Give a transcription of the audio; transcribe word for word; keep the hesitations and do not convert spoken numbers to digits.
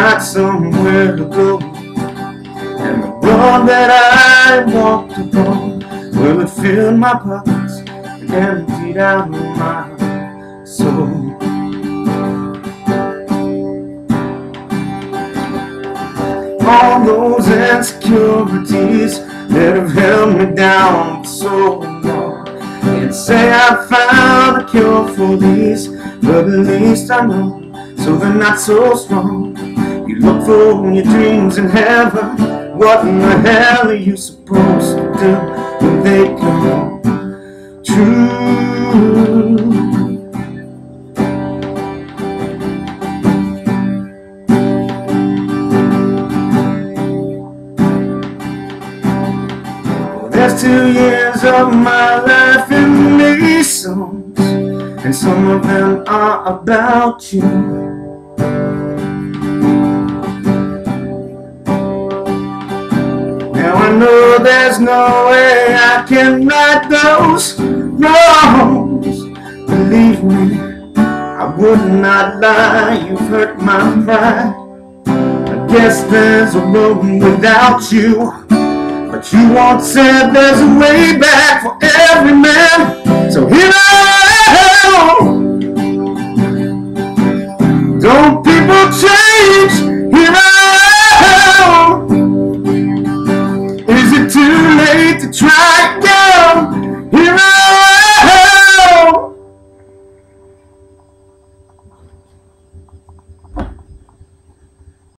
got somewhere to go, and the road that I walked upon, well, it filled my pockets and emptied out my soul. All those insecurities that have held me down for so long, can't say I found a cure for these, but at least I know, so they're not so strong. You look for your dreams in heaven, what in the hell are you supposed to do when they come true? There's two years of my life in these songs, and some of them are about you. Now I know there's no way I can right those wrongs. Believe me, I would not lie, you've hurt my pride. I guess there's a road without you, but you once said there's a way back for every man. So here I am. Don't people change? Here I am. Is it too late to try